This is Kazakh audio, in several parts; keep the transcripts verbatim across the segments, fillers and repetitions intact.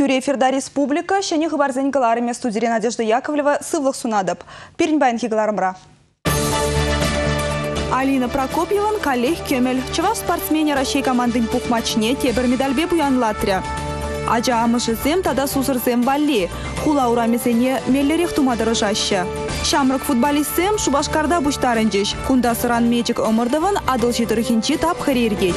Тюре эфирда республика, шене хабарзен галарыме студия Надежда Яковлева сывлых сунадып. Перенбайнки галарымра. Алина Прокопьеван коллег кемел. Чаваш спортсмене России командын пух матчне тебір медальбе буян латря. Ажа амышызем тада сузырзем валли. Хула урамезене меллерех тумадырыжаща. Шамрак футболистсем Шубашкарда буштарынжиш. Кунда сыран мечик омырдыван адыл жидырхинчи тап хариргей.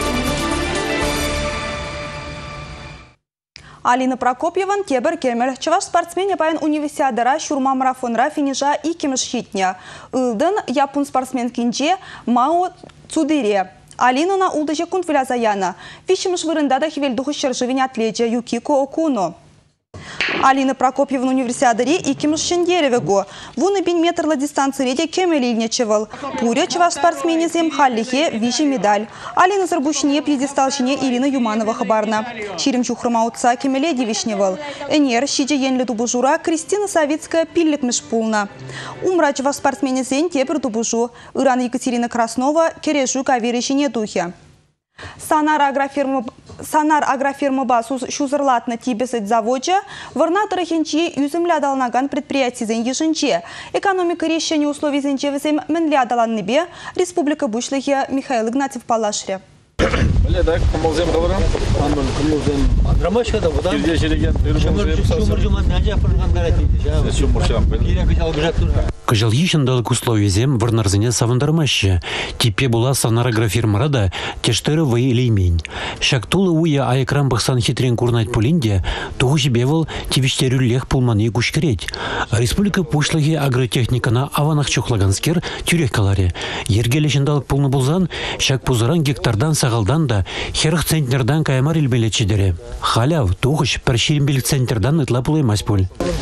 Алина Прокопьеван тебір кемел. Чаваш спортсмене паян универсиадара шурма марафонра финижа и кемешхитня. Илдын япун спортсмен кинже Мао Цудыре. Алина на улдыже кунт вилязаяна. Вишимыш вырында да хивельдуху шерживень атледжа Юкико Окуно. Алина Прокопьевна универсиадари и кемешшен деревего. Вуны бин метрла дистанции реде кемели ильнечевал. Пуря чаваш спортсмене зем халлихе виши медаль. Алина зарбушне пьедесталщине Ирина Юманова хабарна. Чирим чухрама отца кемеле девишневал. Энер щиджа енле дубужура Кристина Савицкая пиллик мешпулна. Умра чаваш спортсмене зен тепер дубужу. Ирана Екатерина Краснова кережу каверищине духе. Санар агрофирма Санар агрофирма басус шузырлатна тибесет заводжа, варнатора хенчи юземля далнаган предприятий зен еженче. Экономика решения условий зенчевесем менля даланнебе, Республика Бушлихе Михаил Игнатьев Палашре. Öyle de kumulzem kalırım. Anladım kumulzem. Andramaşka da bu da. Türkiye şirken ürünümüzü Şumurcuman nece yapırgan garatıydı. Şumurcam. Yine kışal güzel. Кыжал ешіндалық условиезем варнарзыне савындармашы. Типе була санар агрофирмара да тештері вай илеймень. Шактулы уя айкран бақсан хитрен курнайт пулинде, туғы жібевал тивиштерю лех пулманы күшкерет. Республика пушлығы агротехникана аванақ чухлаганскер тюрех каларе. Ергелешіндалық пулны булзан, шак пузыран гектардан сағалдан да херх центнердан каямар илмелечедері. Халяв, туғыш перширімбелік центрдан ытла пулаймас пуль.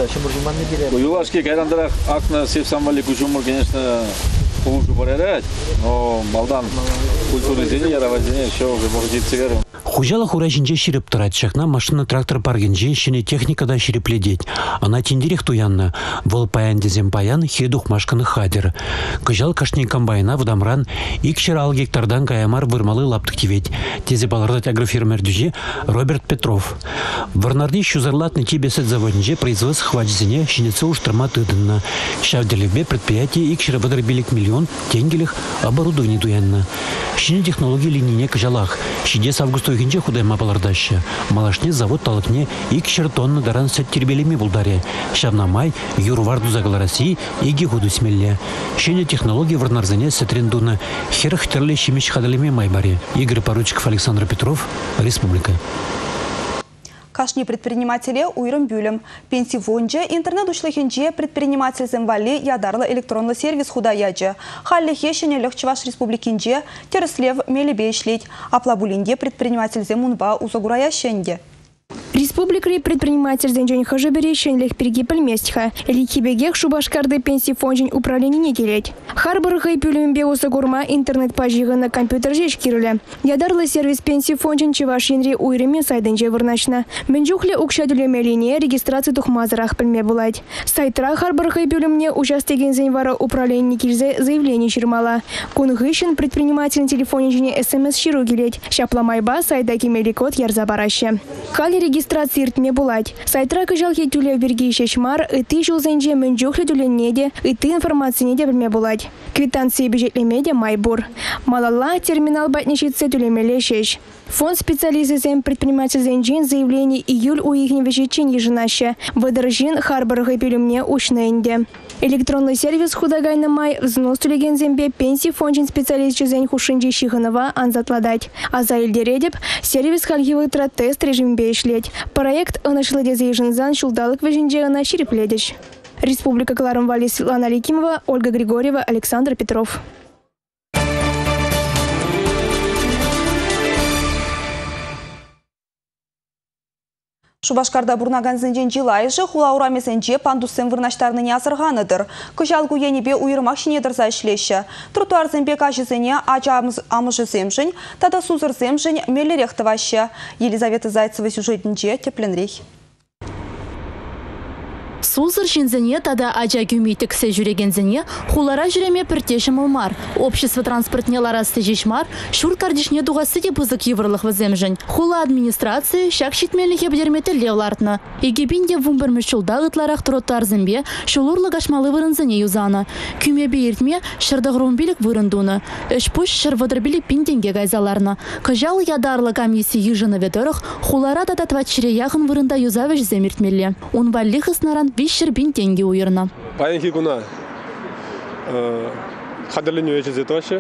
Юлашки кайрандырах акна севсамвали кучумур, конечно, лучше порядать, но малдан культурный день, яравадение, еще уже может быть цигаром. Хужала хурajinje ширип тұрат, шақна машина трактор паргенже шіне техникада ширипледет. Ана тендерек туянна, вол паян дезем паян хедух машканы хадер. Кыжал кашни комбайна вдамран икшер ал гектардан каямар вырмалы лаптық тевет. Тезе балардат агрофирмер дүже Роберт Петров. Варнарди шузарлатны тибесет заводинже производс хвачзине шинеце уштырма тыдынна. Шавделебе предприятие икшер выдробилик миллион тенгелих оборудование туянна. Шине технологии линине кыжалах. Шидес августу гинже худайма балардаща. Малашне завод талыкне икшер тонны даран сет тербелеми булдаре. Шавнамай юрварду загалараси иги худу смелле. Шине технологии варнарзане сетрендуна херх терле шимиш хадалеми майбаре. Игорь Поручиков, Александр Петров, Республика. Кашни предприниматели уйрым бюлем. Пенсивонже интернет ушлыхенже предприниматель земвали ядарлы электронный сервис худаяджа. Халли хешене легчеваш республикинже тереслев мелебе ишлеть. Аплабулинде предприниматель земунба узагураященде. Республика предприниматель зенжень хажаберещен лех перегипель местха. Ликибегех Шубашкарды пенсии фонжень управление не делять. Харбарха и пюлембе усагурма интернет пажига на компьютер жеч кируля. Ядарлы сервис пенсии фонжень чевашинри уйреме сайденже вырначна. Менжухле укшадулеме линия регистрации тухмазарах пельме булать. Сайтра Харбарха и пюлемне участеген зенвара управление кильзе заявление чермала. Кунгыщен предприниматель телефоненжене смс ширу гилеть. Шапламайба сайдаки меликот ярзабараще. Регистрации иртме булать. Сайтра кыжал хетюле берги шешмар, и ты жулзенже менджухле дюленеде, и ты информации неде бельме булать. Квитанции бюджетлемеде майбур. Малала терминал батничице тюлемеле шеш. Фонд специализациям предприниматель зенджин заявление июль у их невещечин еженаща. Выдержин харбарга пилюмне ушненде. Электронный сервис худагайна май взнос тюлеген зембе пенсии фонджин специалист чезень хушинджи шиханова анзатладать. А за ильдередеп сервис хальгивый тест режим бейшлеть. Проект анашладе заезжензан шулдалык веженже на ширипледиш. Республика Кларумвали, Светлана Ликимова, Ольга Григорьева, Александр Петров. Шубашкарда бурнаган зенжен жилайжы хула урамесенже пандуссен вырнаштарны не азырғаныдыр. Кыжалгу енебе уйырмақ шинедірза ішлеші. Тротуар зенбе кажызене ача амыжы земжен, тада сузыр земжен мелерехтывашы. Елизавета Зайцева сюжетінже тепленрейх. Сузыр жинзене тада ажа гюмитіксе жүрегензене хулара жүреме піртешім олмар. Общество транспортнелар асты жешмар, шур кардишне дуғасы де бұзық еврлық віземжін. Хула администрация шак шетмелі хебдерметі левлартны. Егебінде вумбірмі шулда ғытларақ тротуар зімбе шулурлы гашмалы вырынзене юзаны. Күмебе ертме шырдығырумбелік вырындуны. Үш пұш шырвыдырбелі пинденге гайзаларны. Кажал ядарлы комиссия ежіні ветіріх хулара да татватшыре яғын вырында юзавыш земертмелі. Он валлих снаран вишер бинтенге уйырна. Паянки гуна хадерлению эти зетоши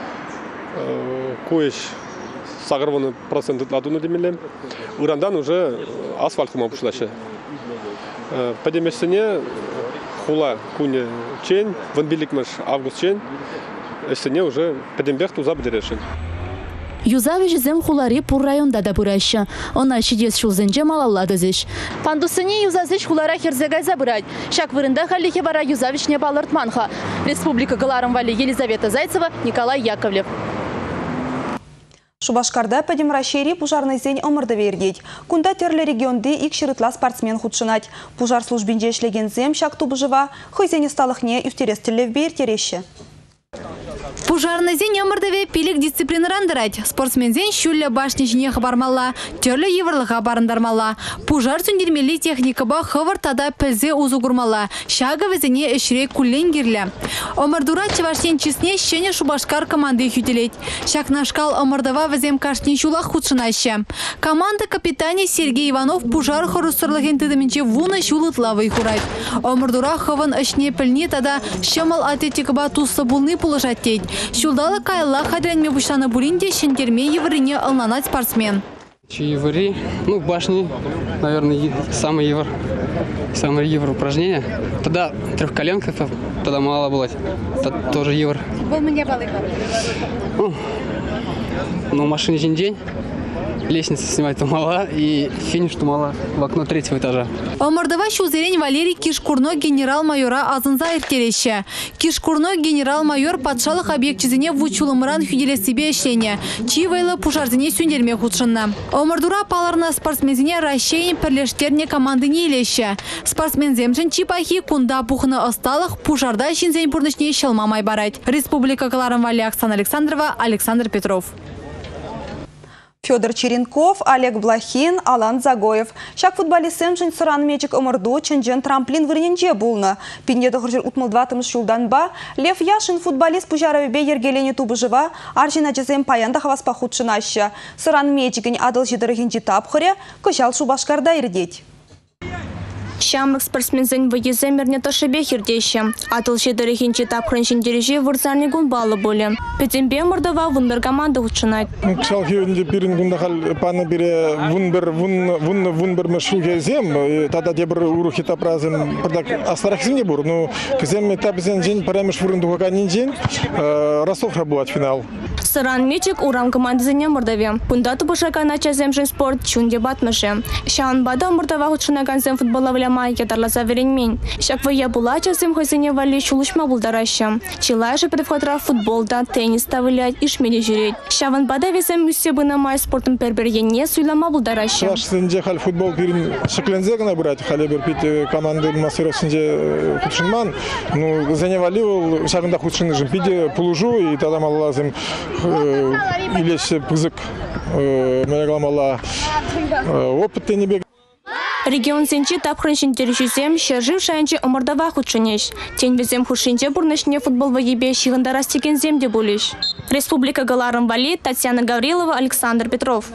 куеш сагрваны процент ладуну демелем. Урандан уже асфальт хума пушлашы. Подемешсене хула куне чень, ванбиликмаш август чень, эсене уже подембех туза бдерешин. Юзавиш зем хулари пур районда да бураща. Она чидес шулзенже малаллады зиш. Пандусыне юзазиш хулара херзегай забырать. Шак вырында халлихе бара юзавиш не балартманха. Республика Галарым Вали Елизавета Зайцева, Николай Яковлев. Шубашкарда падим ращери пужарный зень омырды вердеть. Кунда терлі регионды ик шырытла спортсмен худшынать. Пужар службинже шлеген зем шак тубы жыва, хызене сталыхне юфтерестілі вбер тереші. Пужарный зень омырдыве пилик дисциплины рандырать. Спортсмен зень шүлі башни жіне хабармалла, терлі еврлыға барындармалла. Пужар сүндермелі техникаба хывыр тада пілзе узу гурмалла. Шагы візіне ішірек күллен керлі. Омырдура чевашен чесне шене Шубашкар команды хүтелет. Шакнашкал омырдыва візем кашни шулах худшынашы. Команда капитане Сергей Иванов пужар хорусырлыген тыдымінче вуны шулытлавы хурайт. Омырдура хывын ішне пілне тада шымал атлетикаба тусы булны пулышат тейт. Шулдалы кайла хадранме буштаны буринде шендерме еврине алнанать спортсмен. Еври, ну башни, наверное, самый евр, самый евр упражнение. Тогда трехколенка, тогда мало было, тогда тоже евр. Ну, ну машине день. Лестница снимать-то мала и финиш-то мала в окно третьего этажа. Омырдыва шузерень Валерий Кишкурно генерал-майора азынза иртереші. Кишкурно генерал-майор патшалық объектчизіне вучулымыран хүделес себе ішлене. Чивайлы пужарзіне сүндерме худшынна. Омырдура паларна спортсмензіне расшейін пірлештерне команды не елеші. Спортсмен земшін чипахи кунда пухны осталық пужарда шинзен пурнышне шылмамай барать. Республика Галарым Вали Оксана Александрова, Александр Петров. Федор Черенков, Олег Блохин, Алан Загоев. Шак футболист сэмжін сыран мечик омырду чынжен трамплин вырненже булны. Пиндеді ғыржыр утмылдватымыз шулдан ба, Лев Яшин футболист пужаравебе ергелене тубы жыва, аржина жезем паянда хаваспа худшынашы. Сыран мечигін адыл жидырығын житап хыре, көшал Шубашкарда ирдеть. Шамрық спортсмензен вегеземерне ташыбе хирдеші. Атыл жедірігін жетап хрыншын дереже вұрзарны гун балы болы. Петембе мұрдава вұнбір команда ұтшынайд. Кшал хеуінде бірін гундахал паны біре вұнбір мәшіл кезем, тада дебір ұру хитап разын бірдак астарақсың не бұр. Ну, кезем этапізен жен парамеш вұрындуға канин жен, расофра бұлат финал. Сыран мечик урам командызыне мұрдаве. Пұндаты бұшака нача земжін спорт чун дебатмышы. Шаан бада мұрдава ұтшынаган зем футболавля ядарласа веренмен. Шаквая булача зем хозине вали шулышма булдараща. Чилайша предвходра футболда, тенниста вылять и шмели жюреть. Шаван бада весем мюсебы на май спортом перберьене суйлама булдараща. Шаш сенде халь футбол пирин шеклензег набрать, хале берпит команды мастеров сенде худшинман. Ну, заневаливал шагында худшины жимпиде пулужу и тогда малазым илесь пызык мегаламала опыт не бег. Регион сенчи тапхрыншин терещусем, шержив шайынче омырдава худшынеш. Тень везем худшинче бурнышне футбол вагибе шигында растеген земде булиш. Республика Галарым Вали, Татьяна Гаврилова, Александр Петров.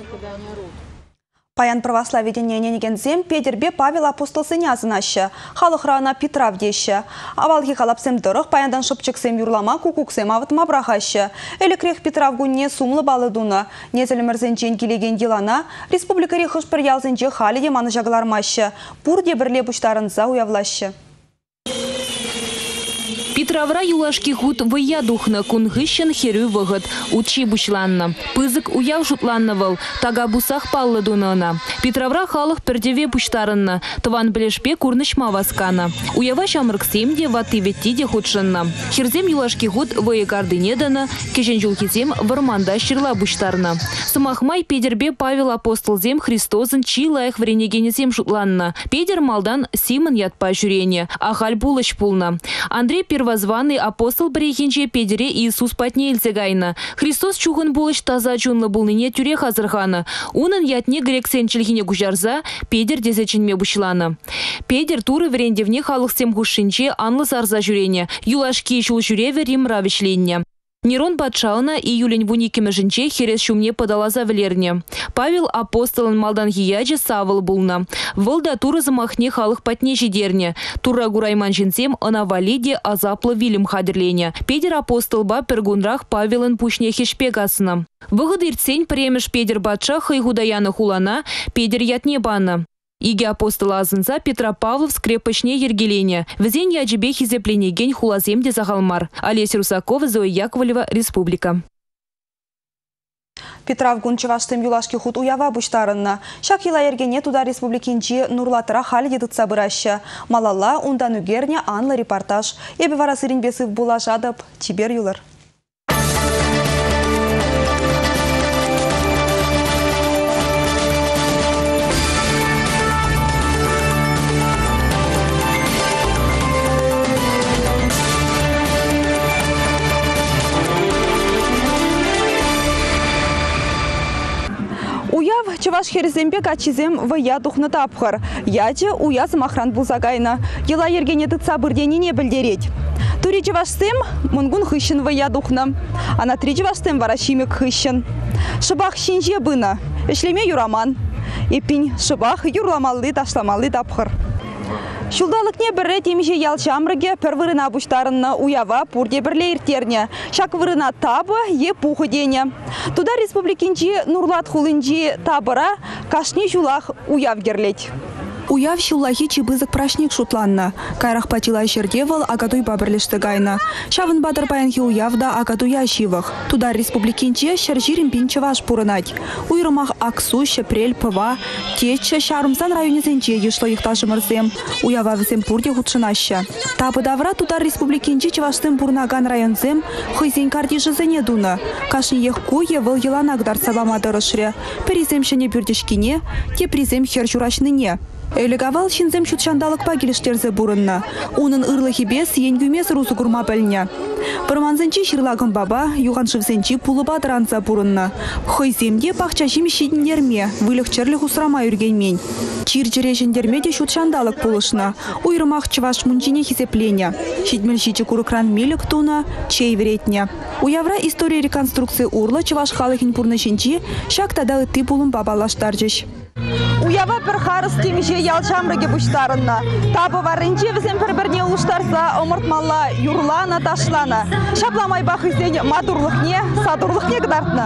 Паян православие неген зем Педербе Павел апостол сыня зынашы, халықрана Петра вдеші. Авалги халапсем дырық паяндан шыпчықсем юрлама кукуксем авытма брахашы. Элекрех Петра вгунне сумлы балыдуны. Незелімірзенчен келеген делана, республика рехыш бір ялзенче халі деманы жағылармашы. Пұр дебірле бұштарынза уявлашы. Петра Петравра юлашки худ выядухна кунгыщен херю выгод. Учи бушланна. Пызык уяв шутланнавал. Тага бусах паллы дунана. Петравра халық пердеве пуштарынна. Тван білешпе курнышма васкана. Уява шамрыксемде ваты веттиде худшынна. Херзем юлашки худ выегарды недана. Кешен жулкизем варманда ширла буштарна. Сымахмай Педербе Павел апостолзем Христозын чилаях вренегенезем шутланна. Педер малдан Симон ятпа жюрене. Ахаль булыш пулна. Андрей первозванный апостол брехинче Педере Иисус патне илзегайна. Христос чухын булыш таза чунлы булныне тюре хазырхана. Унын ятне грексен чилхине гужарза Педер дезечинме бушлана. Педер туры врендевне халықсем хушинче анлы сарза жюрене. Юлашки шул жюреве Рим равишленне. Нерон Батшална и Юлень Вуникиме женче херес шумне подала за влерне. Павел апостолын малдан хияджи савыл булна. Вылда туры замахне халық патне жидерне. Тура гурайман женсем ана валиде азаплы вилим хадерлене. Педер апостол ба пергунрах Павелын пушне хешпегасына. Выгоды ирцень премеш Педер Батша хайгудаяна хулана, Педер ятне бана. Иге апостола азынса Петропавлов скрепочне ергелене. Взень яджибе хизепленеген хулаземде загалмар. Олеся Русакова, Зоя Яковлева, Республика. Петравгун чеваштым юлашки худ уява буштарынна. Шак ела ергене туда республикинчи нурлатыра хали дедытса быраща. Малала ундан үгерне анлы репортаж. Ебе вара сыринбесыв була жадып, тибер юлар. Уяв чеваш херзембе качизем вая духны тапхар. Яджи уяз махран булзагайна. Ела ергене тыца бырденине білдереть. Тури чевашсем мунгун хыщен вая духна. А на три чевашсем варашимик хыщен. Шыбах шинже бына. Эшлеме юраман. Эпин шыбах юрламалды ташламалды тапхар. Шулдалыкне бірі темеше ялчамрыге пір вырына буштарынна уява пурде бірле иртерне. Шак вырына табы е пухы дене. Туда республикинчи нурлат хулынчи табыра кашни жулах уяв герлеть. Уяв шуллахи чибызык прашник шутланна. Кайрах патила шердевал агатуй бабырлешті гайна. Шавын бадыр баянхи уявда агатуя шивах. Туда республикинче шаржирим пинчеваш пурынать. Уйрымах аксу, шепрель, пыва. Тече шарымсан районезенче ешло ихтажы мырзем. Уява візем пурде худшынаща. Табы давра туда республикинче чеваштым пурнаган районзем хызен кардижызене дуна. Кашни ех куе выл еланак дар сабамадырышре. Переземшене бюрдешкине, те призем херчурашныне. Элегавал шинзем чутшандалык пагилиштерзе бурынна. Унын ырлыхи бес енгюмес русу гурма пельня. Пырманзенчи ширлагын баба, юганшывзенчи пулыба дранца бурынна. Хойземде пахчашим щидіндерме, вылых черлих усрама юргенмень. Чирчерешендерме де чутшандалык пулышна. Уйрымах чваш мунчине хизепленя. Щидмельщичи курыкран мелек туна, чей веретня. Уявра история реконструкции урла чваш халыхин пурнышинчи, шак тада ты пулым бабалаштаржыш. Уява бір харыс темеше ялчамрыге буштарынна. Табы варынче візен бір-бірне ұлыштарса, омыртмалла юрлана ташлана. Шапламай бақызен матурлықне, садурлықне гдартна.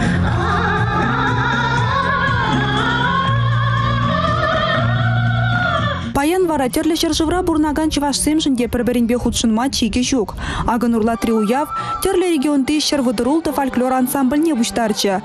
Паян вара терлі шыржывра бурнаган чывашсем жінде бір-бірінбе худшынма чиге жүк. Агын урла три уяв, терлі регионды шырвыдырулды фольклор ансамбльне буштарчы.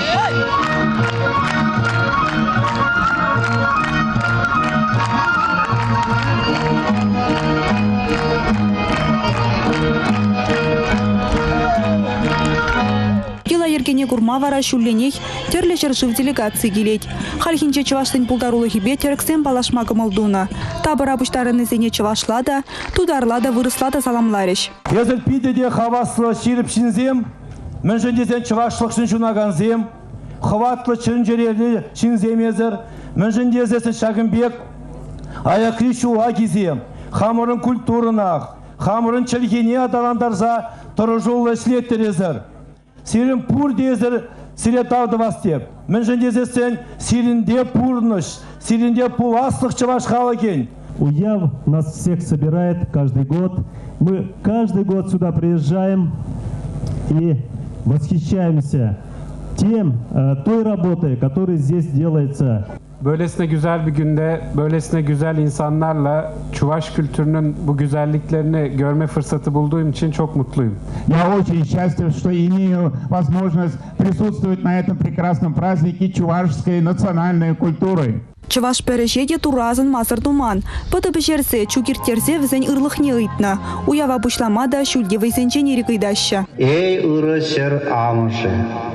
Ела ергене гурма вара шулленех терлі жыржыв делегации келет. Халхинче чываштын пулдарулы хибе терксен балашма гымылдуна. Табыра буштарыны зене чывашлада, тударлада вырыслада саламларыш. Езіл пидеде хаваслы ширіп шинзем, мен жөндезен чывашлықшын жунаганзем, хватлы чынжерелі шинземезір, мен жөндезесін шагынбек, аякри шуа кизем, хамырын культурынақ, хамырын чілгене адаландарза тұрыжулы шлеттерезір. Сирин пур дезір сиретауды вастеп. Мен жөндезесен сиринде пурныш, сиринде пуласлық чываш халыген. Уяв нас всех собирает каждый год. Мы каждый год сюда приезжаем и восхищаемся тем, той работой, которая здесь делается. Böylesine güzel bir günde, böylesine güzel insanlarla Çuvaş kültürünün bu güzelliklerini görme fırsatı bulduğum için çok mutluyum. Я очень счастлив, что имею возможность присутствовать на этом прекрасном празднике чувашской национальной культуры. Чуваш пережеде туразын мазыр думан. Пыты бешерсе, чукиртерсе візен ырлықне ыйтна. Уява бушламада шульде вайзенче нерекайдаща. Эй, ырышыр амышы.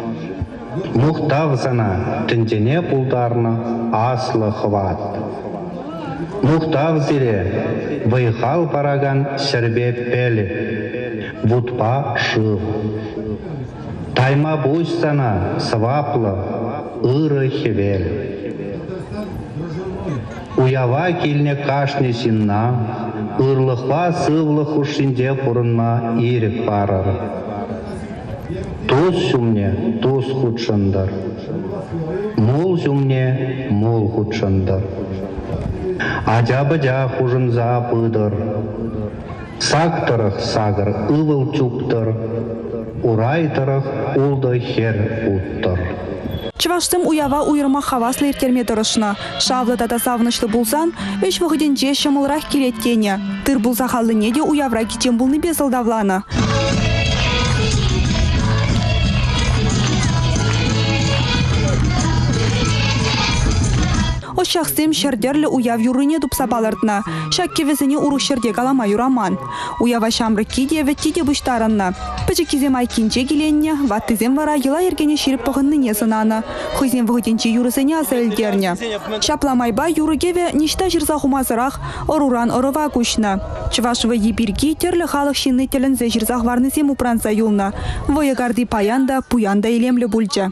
Мухтавзана тіндене пулдарна аслы хват. Мухтавзире вайхал параган сербе пелі. Вудпа шыл. Тайма буйсана сваплы ыры хевел. Уява килне кашне синна, ырлықла сывлық ушинде пұрынма ирік барыр. Туз сүмне туз худшындар, мол сүмне мол худшындар. Ажабы-жа хужынза пыдыр, сақтырық сағыр ывыл чуптыр, урайтырық улды хер уттыр. Чываштым уява уйырма хаваслы иртерме тұрышына. Шавлы тата савынышлы булсан, үш вғыденче шымылрақ келеттене. Тыр булса халды неде уявра кичен булны бесылдавланы. О шахсым шердерлі уяв юрыне дупса балырдна. Шак кевесіне уру шерде калама юраман. Уява шамры киде веттиде бұштарынна. Пычы кезем айкинче келенне, ваттызем вара ела ергене шеріп пығынныне сынаны. Хызем вғытенче юрысыне асы әлдерне. Шапламайба юрыгеве ништа жырза хумазырақ оруран орыва күшна. Чывашывы ебірге терлі халық шинны телінзе жырзақ варнызем упранса юлна. Войығарды паянда, пуянда елемлі бүлчі.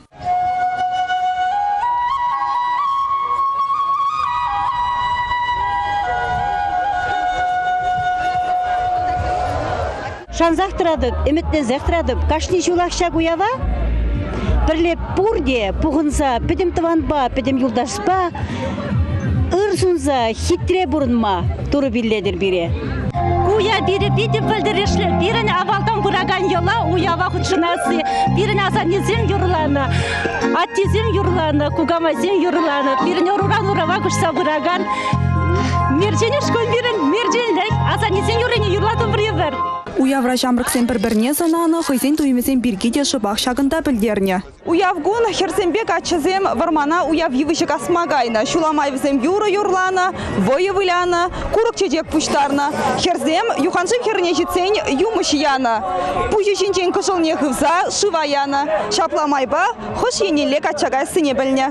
Шанзақтырадып, үмітне зәқтірадып, кашни жулақша уява, бірле пурде, пуғынса, педем тыванба, педем юлдаспа, ырсунса, хитре бұрынма, туры билледір бире. Уя бире биде білдірешлі, бірін авалдан бұраган ела, уява құтшынасы, бірін азанезем юрланы, аттезем юрланы, кугамазем юрланы, бірін оруран урава күшса бұраган, мерджені шкон бірін, мердженлік, азанезем юрыне юрлатын бірі бір. Уявра жамрықсен бір-бірне сынаны, хызен туймесен біргеде шыбақ шағында білдерне. Уявгун херсенбек ачызем вармана уяв евышек асмагайна. Шуламайвзем юры юрланы, войы выляны, курық чедек пуштарны. Херзем юханшым херне житсен юмыш яны. Пужы шинчен кышылне хывза шываяны. Шапламайба хош енелек ачагай сыне білне.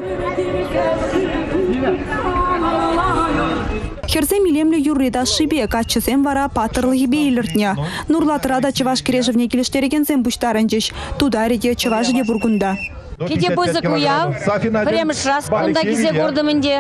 Херзем илемлі юррида шибе качысем вара патырлы бейліртне. Нурлатырада чываш кережевне келіштерегенсем бұштарынчыш. Тудариде чывашыде бургунда. Кеде бұзық уяв, премш раз, онда кезе көрдімінде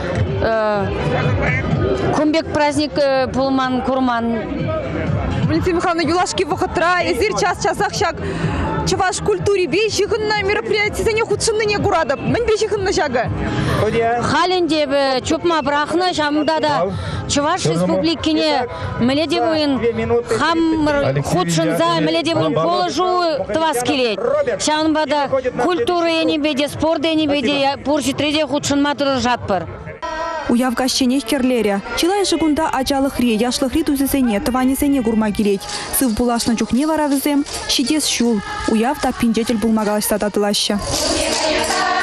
күмбек праздник пулман, курман. Валентина Михайловна, юлашки вахатра, эзир час-часах шаг. Чуваш культуре бей жихынна мероприятие не худшынны не гурада. Мен бей жихынна шага. Халинде бе чупма брахна шамда да Чуваш республикине меледи буин хам худшынза меледи буин положу твас келет. Шамбада культура не беде, спорт не беде, пурчи треде худшынма туры жатпыр. Уяв гащенех керлере. Чилай жигунда ачалық ре, яшлық ре тузесене, тванесене гурма келет. Сыв булашна чухне варавызем, шидес шул. Уяв та пинжетел булмагалась тататылаща.